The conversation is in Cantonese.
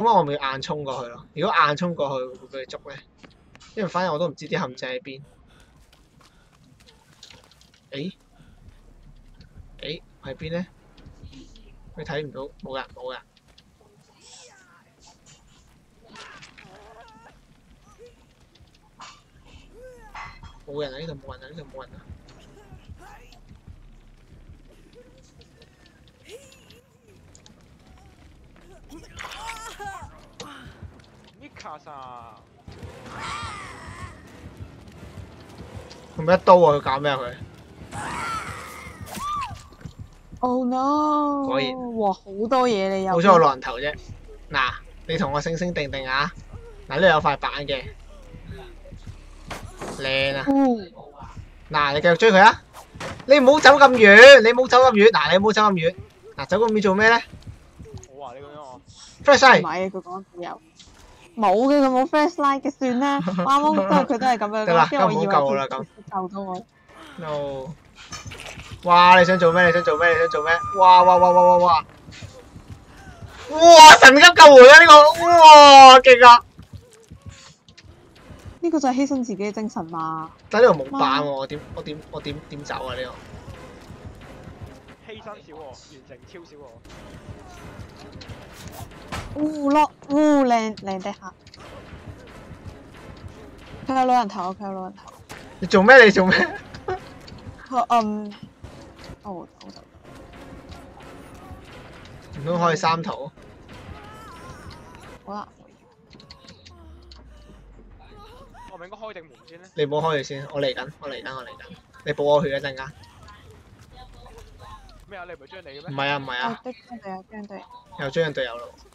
咁我咪要硬衝過去咯。如果硬衝過去，會唔會俾佢捉咧？因為反正我都唔知啲陷阱喺邊。喺邊咧？佢睇唔到，冇人冇人。冇人啊！呢度冇人啊！呢度冇人啊！ Mika さ佢咪一刀啊！佢搞咩啊佢？ Oh no！ 果然哇，好多嘢你有。 好彩我落人頭啫。嗱，你同我醒醒定定啊！嗱，呢度有塊板嘅，靚啊！嗱，你繼續追佢啊！你唔好走咁遠，你唔好走咁遠。嗱，你唔好走咁遠。嗱，走咁遠做咩咧？ 我話你咁樣我。 Flashlight 唔係，佢講有。冇嘅，佢冇 flashlight 嘅，算啦。啱啱佢都係咁樣。 得啦，咁唔好救我啦咁。救到我。No！ 哇！你想做咩？你想做咩？你想做咩？哇！哇！神級救援啊！呢個哇勁啊！ 呢個就係犧牲自己嘅精神嘛。 但係呢度冇板喎，我點走啊？呢個犧牲少喎，完成超少喎。 靚地下。佢有老人頭，佢有老人頭。 你做咩？你做咩？唔通可以三圖？ 好啦。 我咪應該開定門先咧？ 你唔好開住先，我嚟緊。你補我血一陣間。 咩啊？你唔係追你嘅咩？ 唔係啊。 追人隊。 又追人隊友咯。